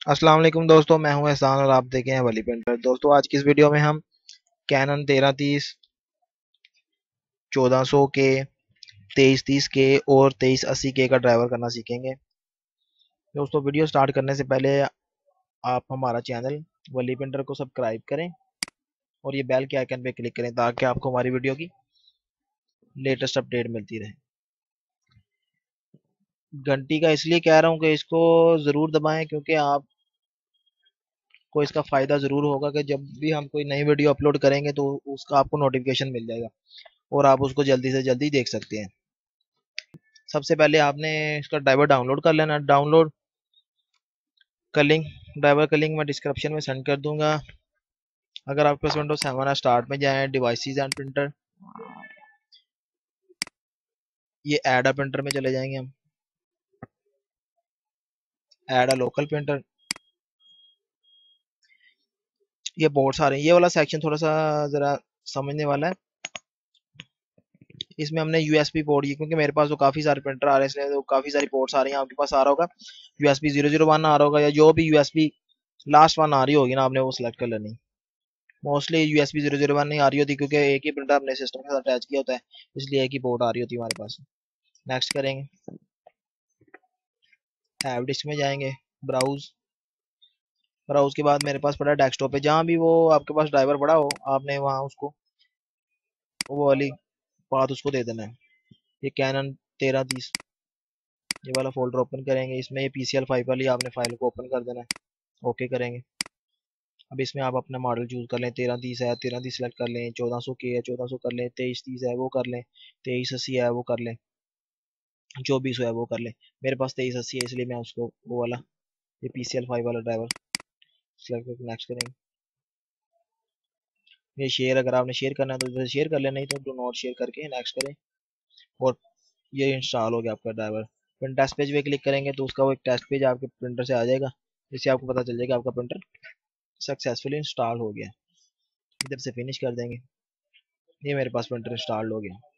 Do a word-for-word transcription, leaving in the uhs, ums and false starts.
अस्सलाम वालेकुम दोस्तों, मैं हूं एहसान और आप देखें हैं वली पेंटर। दोस्तों, आज की इस वीडियो में हम कैनन तेरह तीस, चौदह सौ के, तेईस तीस के और तेईस अस्सी के का ड्राइवर करना सीखेंगे। दोस्तों, वीडियो स्टार्ट करने से पहले आप हमारा चैनल वली पेंटर को सब्सक्राइब करें और ये बेल के आइकन पे क्लिक करें ताकि आपको हमारी वीडियो की लेटेस्ट अपडेट मिलती रहे। घंटी का इसलिए कह रहा हूँ कि इसको ज़रूर दबाएं क्योंकि आप को इसका फ़ायदा ज़रूर होगा कि जब भी हम कोई नई वीडियो अपलोड करेंगे तो उसका आपको नोटिफिकेशन मिल जाएगा और आप उसको जल्दी से जल्दी देख सकते हैं। सबसे पहले आपने इसका ड्राइवर डाउनलोड कर लेना। डाउनलोड का लिंक, ड्राइवर का लिंक मैं डिस्क्रिप्शन में सेंड कर दूंगा। अगर आपके पास विंडोज सेवन है, स्टार्ट में जाएं, डिवाइसेस एंड प्रिंटर, ये ऐड अ प्रिंटर में चले जाएंगे हम। ऐड अ लोकल प्रिंटर, ये पोर्ट्स आ रहे हैं। ये वाला सेक्शन थोड़ा सा ज़रा समझने वाला है। इसमें हमने यूएसबी पोर्ट, ये क्योंकि मेरे पास तो काफ़ी सारे प्रिंटर आ रहे हैं इसलिए तो काफ़ी सारी पोर्ट्स आ रही हैं। आपके पास आ रहा होगा यूएसबी जीरो जीरो वन आ रहा होगा, या जो भी यूएसबी लास्ट वन आ रही होगी ना, आपने वो सिलेक्ट कर लेनी। Mostly USB zero zero one नहीं आ रही होती क्योंकि एक ही प्रिंटर अपने सिस्टम के साथ अटैच किया होता है, इसलिए एक ही पोर्ट आ रही होती है हमारे पास। नेक्स्ट करेंगे, हैव डिस्क में जाएंगे, ब्राउज। ब्राउज के बाद मेरे पास पड़ा है डेस्कटॉप पे। जहाँ भी वो आपके पास ड्राइवर पड़ा हो, आपने वहाँ उसको वो वाली पाथ उसको दे देना है। ये कैनन तेरह तीस, ये वाला फोल्डर ओपन करेंगे। इसमें ये पी सी एल फाइव वाली आपने फाइल को ओपन कर देना है। ओके करेंगे। अब इसमें आप अपना मॉडल चूज कर लें। तेरह तीस है, तेरह तीस सेलेक्ट कर लें। चौदह सौ के है, चौदह सौ कर लें। तेईस तीस है वो कर लें। तेईस अस्सी है वो कर लें। चौबीस है वो कर लें। मेरे पास तेईस अस्सी है इसलिए मैं उसको वो वाला, ये पी सी एल फाइव वाला ड्राइवर सेलेक्ट करके नेक्स्ट करेंगे। ये शेयर, अगर आपने शेयर करना है तो इधर शेयर कर लें, नहीं तो डू नॉट शेयर करके नेक्स्ट करें। और ये इंस्टॉल हो गया आपका ड्राइवर। प्रिंट टेस्ट पेज पे क्लिक करेंगे तो उसका वो एक टेस्ट पेज आपके प्रिंटर से आ जाएगा, जिससे आपको पता चल जाएगा आपका प्रिंटर सक्सेसफुली इंस्टॉल हो गया। इधर से फिनिश कर देंगे। ये मेरे पास प्रिंटर इंस्टॉल हो गया।